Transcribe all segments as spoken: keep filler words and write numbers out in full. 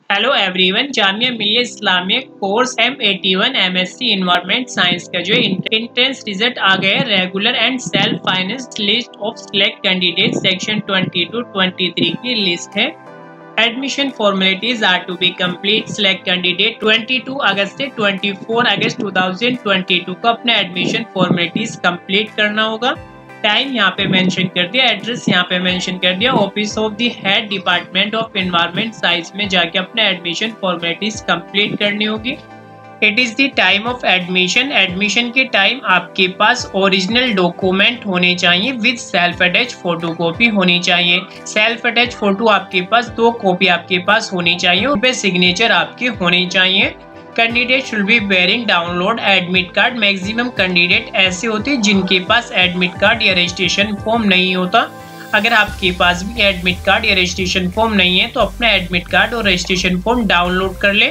Hello everyone, Jamia Millia Islamia course M AT one M S C environment science का जो entrance result आ गया regular and self finance list of select candidate section twenty two twenty three की list है। Admission formalities are to be complete. Select candidate twenty two अगस्त से twenty four अगस्त two thousand twenty two को अपना admission formalities complete करना होगा। Time यहाँ पे मेंशन कर दिया, एड्रेस यहाँ पे मेंशन कर दिया। Office of the head department of environment science में जाके अपने एडमिशन फॉर्मेलिटीज कंप्लीट करनी होगी। It is the time of admission. Admission के टाइम आपके पास ओरिजिनल डॉक्यूमेंट होने चाहिए with self attach photo copy होनी चाहिए। सेल्फ अटैच फोटो आपके पास दो कॉपी आपके पास होनी चाहिए, उन पे सिग्नेचर आपके होने चाहिए। Candidate should be wearing download admit card. Maximum candidate ऐसे होते हैं जिनके पास एडमिट कार्ड या रजिस्ट्रेशन फॉर्म नहीं होता। अगर आपके पास भी एडमिट कार्ड या रजिस्ट्रेशन फॉर्म नहीं है तो अपना एडमिट कार्ड और रजिस्ट्रेशन फॉर्म डाउनलोड कर ले।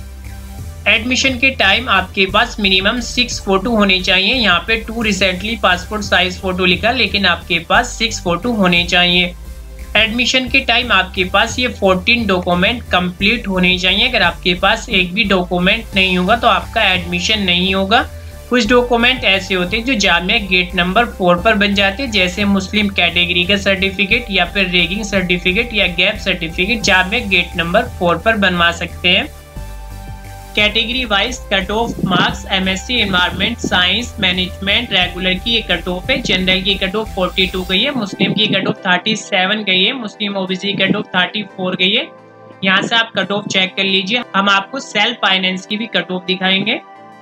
एडमिशन के टाइम आपके पास मिनिमम सिक्स फोटो होने चाहिए। यहाँ पे two recently passport size photo लिखा, लेकिन आपके पास सिक्स फोटो होने चाहिए। एडमिशन के टाइम आपके पास ये फोर्टीन डॉक्यूमेंट कंप्लीट होने चाहिए। अगर आपके पास एक भी डॉक्यूमेंट नहीं होगा तो आपका एडमिशन नहीं होगा। कुछ डॉक्यूमेंट ऐसे होते हैं जो जामिया गेट नंबर फोर पर बन जाते हैं, जैसे मुस्लिम कैटेगरी का सर्टिफिकेट या फिर रैगिंग सर्टिफिकेट या gap certificate Jamia gate number four पर बनवा सकते हैं। Category wise cut off marks MSc environment science management regular की ये कट ऑफ है। जनरल की कट ऑफ फोर्टी टू गई है, मुस्लिम की कट ऑफ थर्टी सेवन गई है, Muslim OBC cut off thirty four गई है। यहाँ से आप कट ऑफ चेक कर लीजिए। हम आपको सेल्फ फाइनेंस की भी कट ऑफ दिखाएंगे।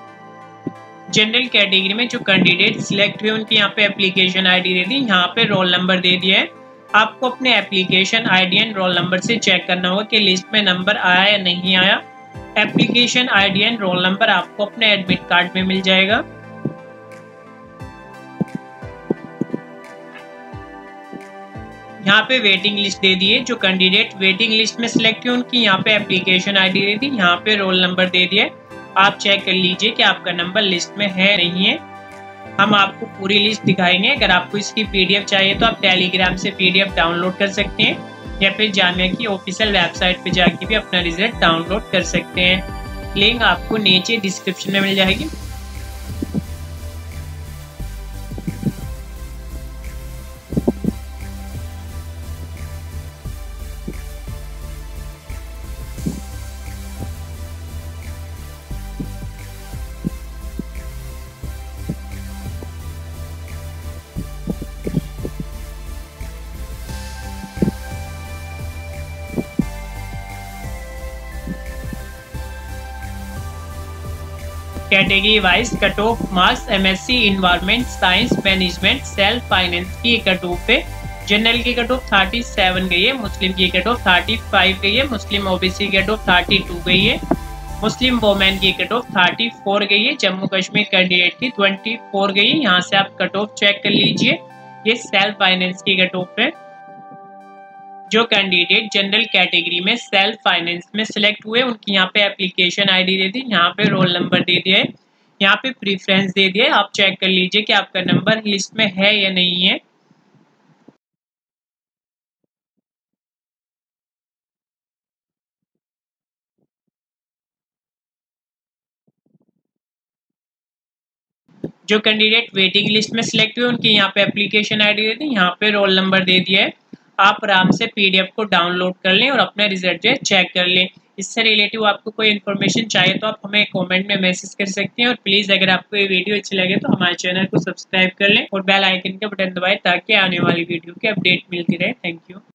जनरल कैटेगरी में जो कैंडिडेट सिलेक्ट हुए उनकी यहाँ पे एप्लीकेशन आईडी दे दी, यहाँ पे रोल नंबर दे दिया है। आपको अपने application ID and roll number से चेक करना होगा कि लिस्ट में नंबर आया या नहीं आया। Application ID and roll number आपको अपने एडमिट कार्ड में मिल जाएगा। यहाँ पे वेटिंग लिस्ट दे दी है। जो कैंडिडेट वेटिंग लिस्ट में सिलेक्ट हुए उनकी यहाँ पे एप्लीकेशन आईडी दे दी, यहाँ पे रोल नंबर दे दिया। आप चेक कर लीजिए कि आपका नंबर लिस्ट में है नहीं है। हम आपको पूरी लिस्ट दिखाएंगे। अगर आपको इसकी पीडीएफ चाहिए तो आप टेलीग्राम से पीडीएफ डाउनलोड कर सकते हैं या फिर जामिया की ऑफिशियल वेबसाइट पे जाके भी अपना रिजल्ट डाउनलोड कर सकते हैं। लिंक आपको नीचे डिस्क्रिप्शन में मिल जाएगी। Category wise cut off marks MSc environment science management self finance की कट ऑफ है। जनरल की कट ऑफ थर्टी सेवन गई है, मुस्लिम की कट ऑफ थर्टी फाइव गई है, मुस्लिम ओबीसी की कट ऑफ थर्टी टू गई है, मुस्लिम वोमेन की कट ऑफ थर्टी फोर गई है, जम्मू कश्मीर कैंडिडेट की ट्वेंटी फोर गई है। यहाँ से आप कट ऑफ चेक कर लीजिए। ये सेल्फ फाइनेंस की कट ऑफ है। जो कैंडिडेट जनरल कैटेगरी में सेल्फ फाइनेंस में सिलेक्ट हुए उनकी यहाँ पे एप्लीकेशन आईडी दे दी, यहाँ पे रोल नंबर दे दिया है, यहाँ पे प्रीफरेंस दे दिया है। आप चेक कर लीजिए कि आपका नंबर लिस्ट में है या नहीं है। जो कैंडिडेट वेटिंग लिस्ट में सिलेक्ट हुए उनकी यहाँ पे एप्लीकेशन आईडी दे दी, यहाँ पे रोल नंबर दे दिया है। आप आराम से पीडीएफ को डाउनलोड कर लें और अपना रिजल्ट जो है चेक कर लें। इससे रिलेटिव आपको कोई इन्फॉर्मेशन चाहिए तो आप हमें कमेंट में मैसेज कर सकते हैं। और प्लीज़ अगर आपको ये वीडियो अच्छी लगे तो हमारे चैनल को सब्सक्राइब कर लें और बेल आइकन का बटन दबाएं ताकि आने वाली वीडियो की अपडेट मिलती रहे। Thank you.